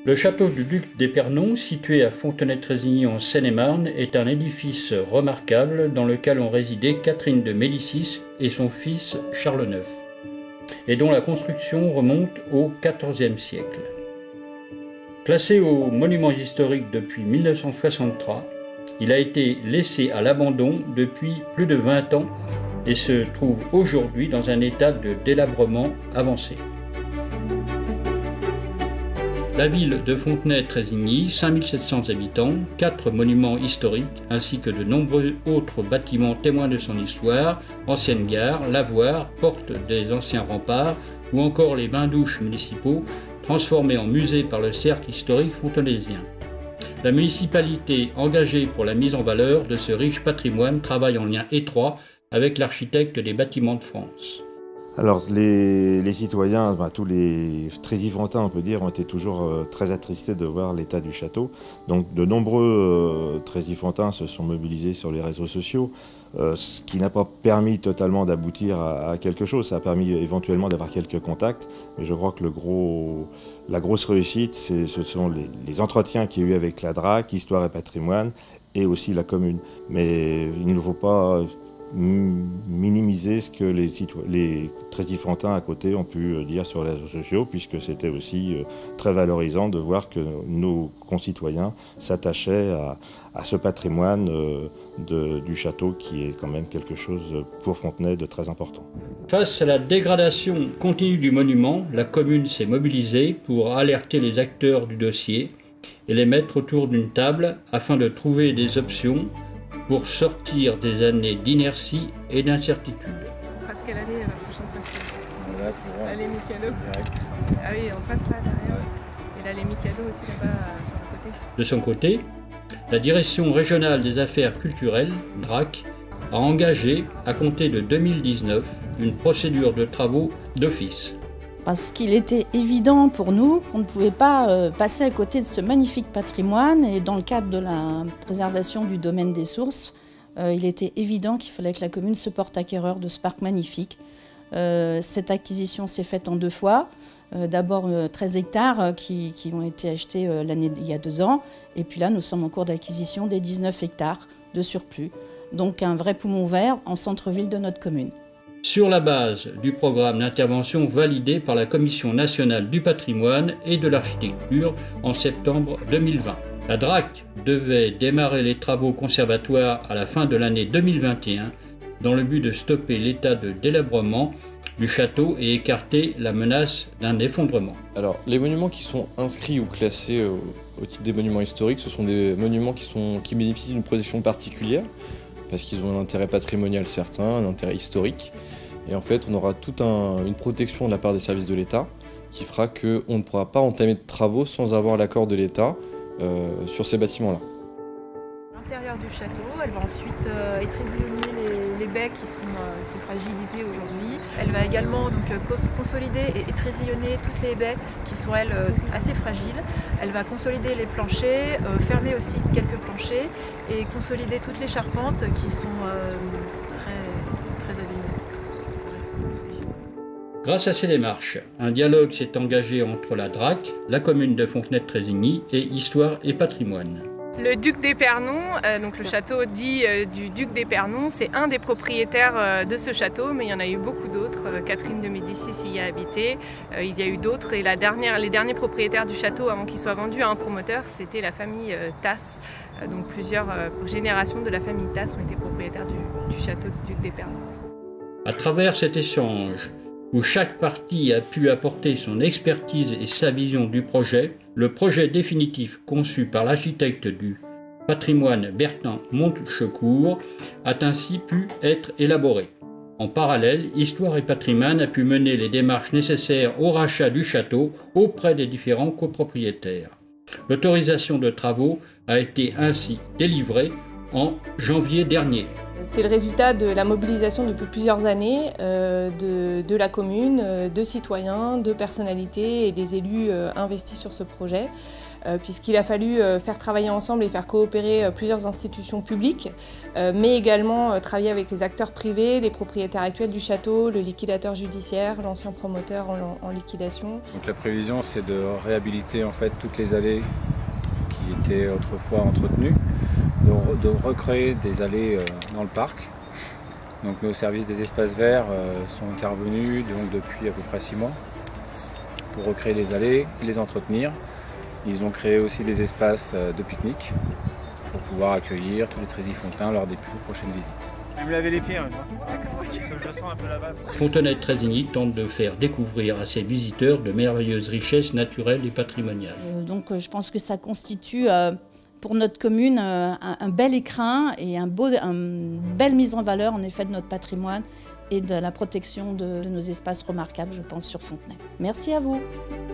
Le château du duc d'Épernon, situé à Fontenay-Trésigny en Seine-et-Marne, est un édifice remarquable dans lequel ont résidé Catherine de Médicis et son fils Charles IX, et dont la construction remonte au XIVe siècle. Classé au monument historique depuis 1963, il a été laissé à l'abandon depuis plus de 20 ans et se trouve aujourd'hui dans un état de délabrement avancé. La ville de Fontenay-Trésigny, 5700 habitants, 4 monuments historiques, ainsi que de nombreux autres bâtiments témoins de son histoire, ancienne gare, lavoir, porte des anciens remparts, ou encore les bains-douches municipaux, transformés en musée par le cercle historique fontenaysien. La municipalité, engagée pour la mise en valeur de ce riche patrimoine, travaille en lien étroit avec l'architecte des bâtiments de France. Alors les citoyens, tous les Trésifrantins on peut dire, ont été toujours très attristés de voir l'état du château. Donc de nombreux Trésifrantins se sont mobilisés sur les réseaux sociaux, ce qui n'a pas permis totalement d'aboutir à quelque chose. Ça a permis éventuellement d'avoir quelques contacts, mais je crois que la grosse réussite, ce sont les entretiens qu'il y a eu avec la DRAC, Histoire et Patrimoine, et aussi la commune. Mais il ne faut pas minimiser ce que les Trésifrantins à côté ont pu dire sur les réseaux sociaux, puisque c'était aussi très valorisant de voir que nos concitoyens s'attachaient à ce patrimoine du château qui est quand même quelque chose pour Fontenay de très important. Face à la dégradation continue du monument, la commune s'est mobilisée pour alerter les acteurs du dossier et les mettre autour d'une table afin de trouver des options pour sortir des années d'inertie et d'incertitude. Presque l'année, la prochaine presque. L'allée Mikado. Ah oui, en face là, derrière. Et l'allée Mikado aussi là-bas, sur le côté. De son côté, la Direction régionale des affaires culturelles, DRAC, a engagé, à compter de 2019, une procédure de travaux d'office. Parce qu'il était évident pour nous qu'on ne pouvait pas passer à côté de ce magnifique patrimoine, et dans le cadre de la préservation du domaine des sources, il était évident qu'il fallait que la commune se porte acquéreur de ce parc magnifique. Cette acquisition s'est faite en 2 fois. D'abord 13 hectares qui ont été achetés il y a 2 ans, et puis là nous sommes en cours d'acquisition des 19 hectares de surplus. Donc un vrai poumon vert en centre-ville de notre commune. Sur la base du programme d'intervention validé par la Commission nationale du patrimoine et de l'architecture en septembre 2020. La DRAC devait démarrer les travaux conservatoires à la fin de l'année 2021 dans le but de stopper l'état de délabrement du château et écarter la menace d'un effondrement. Alors, les monuments qui sont inscrits ou classés au titre des monuments historiques, ce sont des monuments qui bénéficient d'une protection particulière, parce qu'ils ont un intérêt patrimonial certain, un intérêt historique. Et en fait, on aura toute une protection de la part des services de l'État qui fera qu'on ne pourra pas entamer de travaux sans avoir l'accord de l'État sur ces bâtiments-là. L'intérieur du château, elle va ensuite étrésillonner les baies qui sont fragilisées aujourd'hui. Elle va également donc, consolider et étrésillonner toutes les baies qui sont, elles, assez fragiles. Elle va consolider les planchers, fermer aussi quelques planchers et consolider toutes les charpentes qui sont très abîmées. Grâce à ces démarches, un dialogue s'est engagé entre la DRAC, la commune de Fontenay-Trésigny et Histoire et Patrimoine. Le duc d'Épernon, donc le château dit du duc d'Épernon, c'est un des propriétaires de ce château, mais il y en a eu beaucoup d'autres. Catherine de Médicis y a habité, il y a eu d'autres, et les derniers propriétaires du château avant qu'il soit vendu à un promoteur, c'était la famille Tasse. Donc plusieurs générations de la famille Tasse ont été propriétaires du château du duc d'Épernon. À travers cet échange, où chaque partie a pu apporter son expertise et sa vision du projet, le projet définitif conçu par l'architecte du patrimoine Bertin Montechecourt a ainsi pu être élaboré. En parallèle, Histoire et Patrimoine a pu mener les démarches nécessaires au rachat du château auprès des différents copropriétaires. L'autorisation de travaux a été ainsi délivrée en janvier dernier. C'est le résultat de la mobilisation depuis plusieurs années de la commune, de citoyens, de personnalités et des élus investis sur ce projet, puisqu'il a fallu faire travailler ensemble et faire coopérer plusieurs institutions publiques, mais également travailler avec les acteurs privés, les propriétaires actuels du château, le liquidateur judiciaire, l'ancien promoteur en liquidation. Donc la prévision, c'est de réhabiliter en fait toutes les allées qui étaient autrefois entretenues, de recréer des allées dans le parc. Donc nos services des espaces verts sont intervenus donc, depuis à peu près 6 mois pour recréer les allées, les entretenir. Ils ont créé aussi des espaces de pique-nique pour pouvoir accueillir tous les Trésifontins lors des plus prochaines visites. Je vais me laver les pieds maintenant. Je sens un peu la base. Fontenay-Trésigny tente de faire découvrir à ses visiteurs de merveilleuses richesses naturelles et patrimoniales. Donc je pense que ça constitue pour notre commune un bel écrin et une belle mise en valeur en effet de notre patrimoine et de la protection de nos espaces remarquables, je pense, sur Fontenay. Merci à vous.